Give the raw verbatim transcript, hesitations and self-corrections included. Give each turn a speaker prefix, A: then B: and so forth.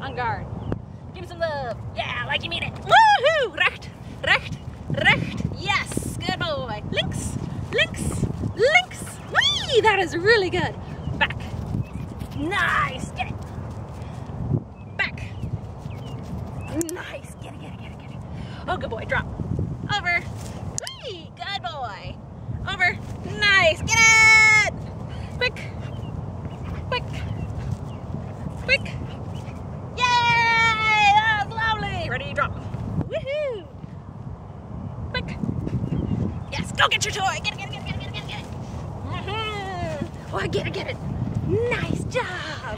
A: On guard. Give him some love. Yeah, like you mean it. Woohoo! Recht, recht, recht. Yes, good boy. Links, links, links. Whee! That is really good. Back. Nice. Get it. Back. Nice. Get it, get it, get it, get it. Oh, good boy. Drop. Over. Whee! Good boy. Over. Nice. Get it. Quick. Quick. Quick. Yay! That was lovely. Ready? Drop. Woohoo! Quick. Yes. Go get your toy. Get it, get it, get it, get it, get it, get it. Mm-hmm. Oh, I get it, get it. Nice job.